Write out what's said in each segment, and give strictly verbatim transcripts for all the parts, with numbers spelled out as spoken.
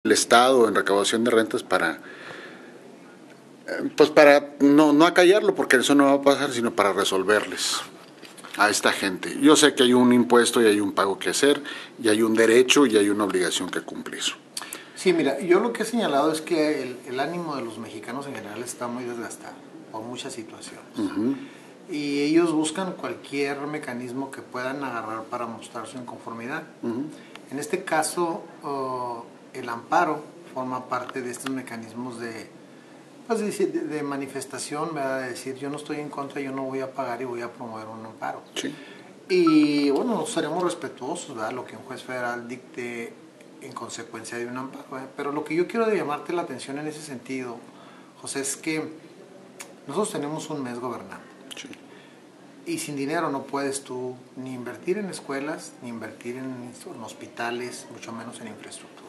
el Estado en recaudación de rentas para, pues para no, no acallarlo, porque eso no va a pasar, sino para resolverles a esta gente. Yo sé que hay un impuesto y hay un pago que hacer, y hay un derecho y hay una obligación que cumplir. Sí, mira, yo lo que he señalado es que el, el ánimo de los mexicanos en general está muy desgastado por muchas situaciones. Uh-huh. Y ellos buscan cualquier mecanismo que puedan agarrar para mostrar su inconformidad. Uh-huh. En este caso, uh, el amparo forma parte de estos mecanismos de, pues de, de manifestación, ¿verdad? De decir, yo no estoy en contra, yo no voy a pagar y voy a promover un amparo. Sí. Y bueno, nosotros seremos respetuosos, ¿verdad? Lo que un juez federal dicte en consecuencia de un amparo, ¿verdad? Pero lo que yo quiero llamarte la atención en ese sentido, José, es que nosotros tenemos un mes gobernando. Sí. Y sin dinero no puedes tú ni invertir en escuelas, ni invertir en, en hospitales, mucho menos en infraestructura.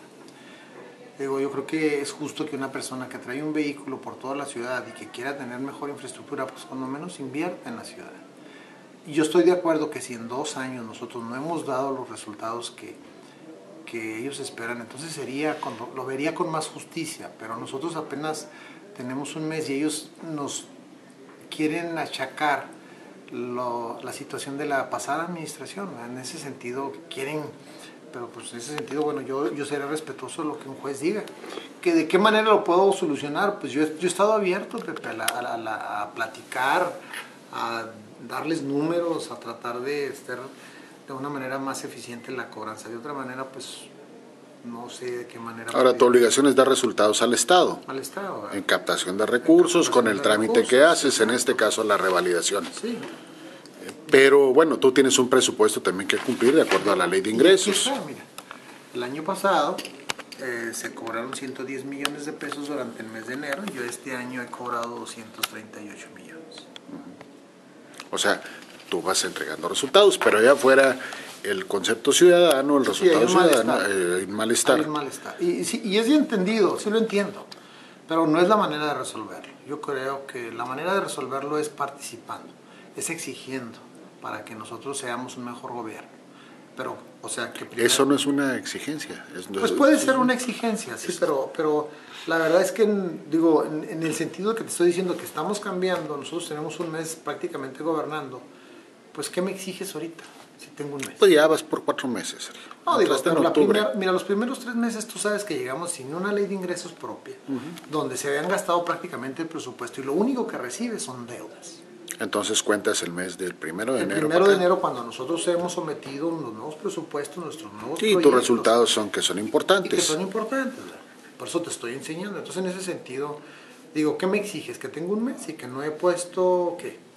Digo, yo creo que es justo que una persona que trae un vehículo por toda la ciudad y que quiera tener mejor infraestructura, pues cuando menos invierta en la ciudad. Y yo estoy de acuerdo que si en dos años nosotros no hemos dado los resultados que, que ellos esperan, entonces sería, lo vería con más justicia, pero nosotros apenas tenemos un mes y ellos nos quieren achacar Lo, la situación de la pasada administración, ¿verdad? En ese sentido quieren, pero pues en ese sentido, bueno, yo, yo seré respetuoso de lo que un juez diga. ¿Que ¿De qué manera lo puedo solucionar? Pues yo, yo he estado abierto, Pepe, a, la, a, la, a platicar, a darles números, a tratar de estar de una manera más eficiente en la cobranza. De otra manera, pues no sé de qué manera. Ahora, tu obligación es dar resultados al Estado. Al Estado, ¿verdad? En captación de recursos, captación con el trámite recursos, que haces, exacto. En este caso la revalidación. Sí. Pero bueno, tú tienes un presupuesto también que cumplir de acuerdo a la ley de ingresos. Y aquí está, mira, el año pasado eh, se cobraron ciento diez millones de pesos durante el mes de enero. Yo este año he cobrado doscientos treinta y ocho millones. O sea, tú vas entregando resultados, pero allá afuera el concepto ciudadano, el resultado sí, ciudadano, malestar. Eh, hay malestar. Hay malestar. Y, y, y es bien entendido, sí lo entiendo, pero no es la manera de resolverlo. Yo creo que la manera de resolverlo es participando, es exigiendo para que nosotros seamos un mejor gobierno. Pero, o sea, que primero, eso no es una exigencia. Es, pues puede ser una exigencia, sí, pero, pero la verdad es que, digo, en, en el sentido que te estoy diciendo que estamos cambiando, nosotros tenemos un mes prácticamente gobernando, pues ¿qué me exiges ahorita? Si tengo un mes. Pues ya vas por cuatro meses. No, digo, pero la primera, mira, los primeros tres meses tú sabes que llegamos sin una ley de ingresos propia, uh-huh. donde se habían gastado prácticamente el presupuesto y lo único que recibes son deudas. Entonces cuentas el mes del primero de el enero. El primero de enero cuando nosotros hemos sometido los nuevos presupuestos, nuestros nuevos sí, proyectos. Y tus resultados son que son importantes. Y que son importantes, ¿verdad? Por eso te estoy enseñando. Entonces en ese sentido, digo, ¿qué me exiges? Que tengo un mes y que no he puesto, ¿qué?